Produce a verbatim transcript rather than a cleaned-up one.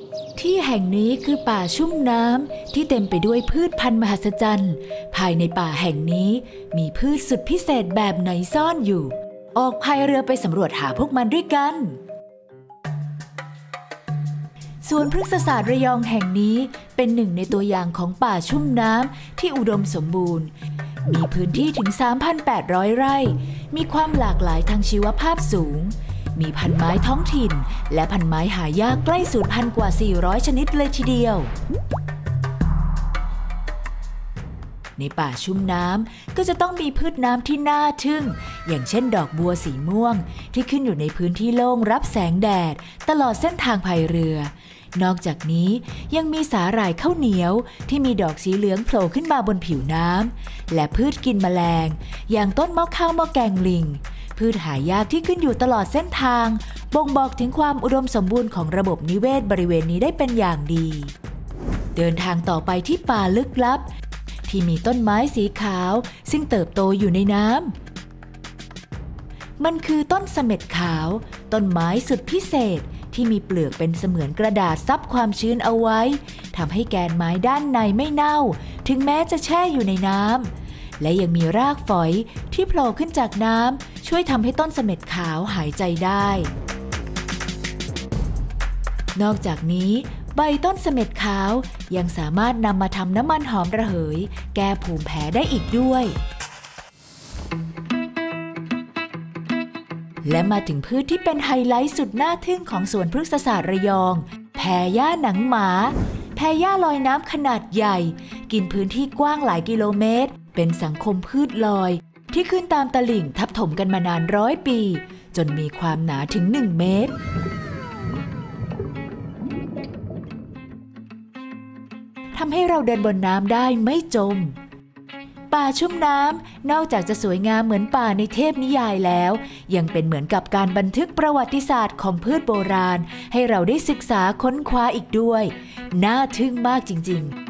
ที่แห่งนี้คือป่าชุ่มน้ำที่เต็มไปด้วยพืชพันธุ์มหัศจรรย์ภายในป่าแห่งนี้มีพืชสุดพิเศษแบบไหนซ่อนอยู่ออกพายเรือไปสำรวจหาพวกมันด้วยกันสวนพฤกษศาสตร์ระยองแห่งนี้เป็นหนึ่งในตัวอย่างของป่าชุ่มน้ำที่อุดมสมบูรณ์มีพื้นที่ถึง สามพันแปดร้อย ไร่มีความหลากหลายทางชีวภาพสูงมีพันไม้ท้องถิ่นและพันไม้หายากใกล้สูญพันธุ์กว่า สี่ร้อย ชนิดเลยทีเดียวในป่าชุ่มน้ำก็จะต้องมีพืชน้ำที่น่าทึ่งอย่างเช่นดอกบัวสีม่วงที่ขึ้นอยู่ในพื้นที่โล่งรับแสงแดดตลอดเส้นทางพายเรือนอกจากนี้ยังมีสาหร่ายข้าวเหนียวที่มีดอกสีเหลืองโผล่ขึ้นมาบนผิวน้ำและพืชกินแมลงอย่างต้นมะข้าวมะแกงลิงพืชหายากที่ขึ้นอยู่ตลอดเส้นทางบ่งบอกถึงความอุดมสมบูรณ์ของระบบนิเวศบริเวณนี้ได้เป็นอย่างดีเดินทางต่อไปที่ป่าลึกลับที่มีต้นไม้สีขาวซึ่งเติบโตอยู่ในน้ำมันคือต้นเสม็ดขาวต้นไม้สุดพิเศษที่มีเปลือกเป็นเสมือนกระดาษซับความชื้นเอาไว้ทำให้แกนไม้ด้านในไม่เน่าถึงแม้จะแช่อยู่ในน้ำและยังมีรากฝอยที่โผล่ขึ้นจากน้ำช่วยทำให้ต้นเสม็ดขาวหายใจได้นอกจากนี้ใบต้นเสม็ดขาวยังสามารถนำมาทำน้ำมันหอมระเหยแก้ภูมิแพ้ได้อีกด้วยและมาถึงพืชที่เป็นไฮไลท์สุดน่าทึ่งของสวนพฤกษศาสตร์ระยองแพหญ้าหนังหมาแพหญ้าลอยน้ำขนาดใหญ่กินพื้นที่กว้างหลายกิโลเมตรเป็นสังคมพืชลอยที่ขึ้นตามตลิ่งทับถมกันมานานร้อยปีจนมีความหนาถึงหนึ่งเมตรทำให้เราเดินบนน้ำได้ไม่จมป่าชุ่มน้ำนอกจากจะสวยงามเหมือนป่าในเทพนิยายแล้วยังเป็นเหมือนกับการบันทึกประวัติศาสตร์ของพืชโบราณให้เราได้ศึกษาค้นคว้าอีกด้วยน่าทึ่งมากจริงๆ